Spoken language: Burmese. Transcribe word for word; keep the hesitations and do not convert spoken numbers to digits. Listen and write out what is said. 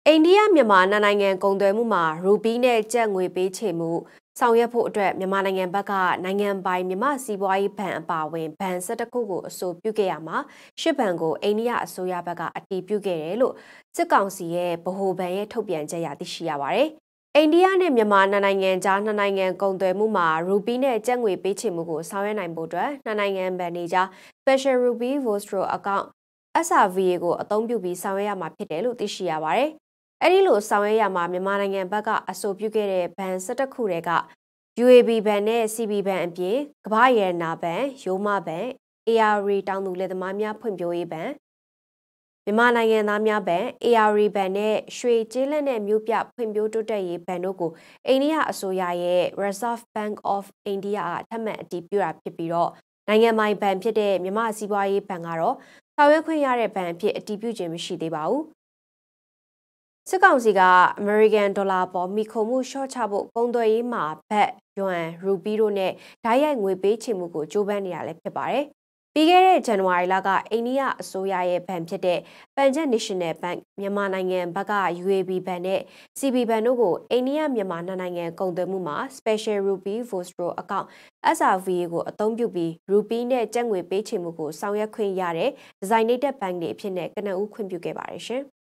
အိန္ဒိယမြန်မာနိုင်ငံကုန်သွယ်မှုမှာရူပီးနဲ့ကျပ်ငွေပေးချေမှုဆောင်ရွက်ဖို့အတွက်မြန်မာနိုင်ငံဘက်ကနိုင်ငံပိုင်မြန်မာစီးပွားရေးဘဏ်အပါအဝင်ဘဏ်၁၁ခုကိုအဆိုပြုခဲ့ရမှာရှစ်ဘဏ်ကိုအိန္ဒိယအစိုးရဘက်ကအတည်ပြုခဲ့တယ်လို့စစ်ကောင်စီရဲ့ဗဟိုဘဏ်ရဲ့ထုတ်ပြန်ချက်အရသိရှိရပါတယ်။အိန္ဒိယနဲ့မြန်မာနိုင်ငံကြားနှစ်နိုင်ငံကုန်သွယ်မှုမှာရူပီးနဲ့ကျပ်ငွေပေးချေမှုကိုဆောင်ရွက်နိုင်ဖို့အတွက်နှစ်နိုင်ငံဘဏ်တွေကြား Special Rupee Vostro Account S R V A ကိုအသုံးပြုပြီးဆောင်ရွက်ရမှာဖြစ်တယ်လို့သိရှိရပါတယ်။အဲ့ဒီလိုဆောင်ရွက်ရမှာမြန်မာနိုင်ငံဘက်ကအဆိုပြုခဲ့တဲ့ဘဏ်၁၁ခုတွေက U A B ဘဏ်နဲ့ C B ဘဏ်အပြင်ကမ္ဘာရတနာဘဏ်၊ရိုးမဘဏ်၊ A R R တောင်သူလယ်သမားများဖွံ့ဖြိုးရေးဘဏ်မြန်မာနိုင်ငံသားများဘဏ် A R R ဘဏ်နဲ့ရွှေကျေးလက်နဲ့မြို့ပြဖွံ့ဖြိုးတိုးတက်ရေးဘဏ်တို့ကိုအိန္ဒိယအစိုးရရဲ့ Reserve Bank of India ကထပ်မံအတည်ပြုတာဖြစ်ပြီးတော့နိုင်ငံပိုင်ဘဏ်ဖြစ်တဲ့မြန်မာစီးပွားရေးဘဏ်ကတော့ဆောင်ရွက်ခွင့်ရတဲ့ဘဏ်အဖြစ်အတည်ပြုခြင်းမရှိသေးပါဘူး။စစ်ကောင်စီကအမေရိကန်ဒေါ်လာပေါ်မိခုံမှုရှော့ချဖို့ကုန်သွယ်ရေးမှာဘတ်၊ယွမ်၊ရူပီးတို့နဲ့ဓာတ်ရိုက်ငွေပေးချေမှုကိုကြိုးပမ်းနေရလဲဖြစ်ပါတယ်။ပြီးခဲ့တဲ့ဇန်နဝါရီလကအိန္ဒိယအစိုးရရဲ့ဘဏ်ဖြစ်တဲ့ Punjab National Bank မြန်မာနိုင်ငံဘက်က U A B ဘဏ်နဲ့ C B ဘဏ်တို့ကိုအိန္ဒိယမြန်မာနှစ်နိုင်ငံကုန်သွယ်မှုမှာ Special Rupee Vostro Account S R V A ကိုအသုံးပြုပြီးရူပီးနဲ့ကျပ်ငွေပေးချေမှုကိုဆောင်ရွက်ခွင့်ရတဲ့ Designated Bank တွေအဖြစ်နဲ့ကနဦးခွင့်ပြုခဲ့ပါတယ်ရှင်။